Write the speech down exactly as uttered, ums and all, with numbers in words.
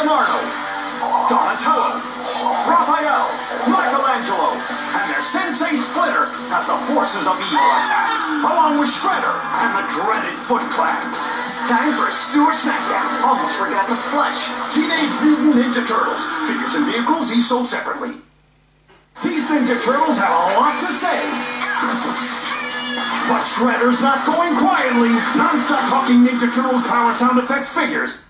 Leonardo, Donatello, Raphael, Michelangelo, and their Sensei Splinter as the forces of evil attack, along with Shredder and the dreaded Foot Clan. Time for a sewer smackdown. Almost forgot the flush. Teenage Mutant Ninja Turtles. Figures and vehicles each sold separately. These Ninja Turtles have a lot to say. But Shredder's not going quietly. Non-stop talking Ninja Turtles power sound effects figures.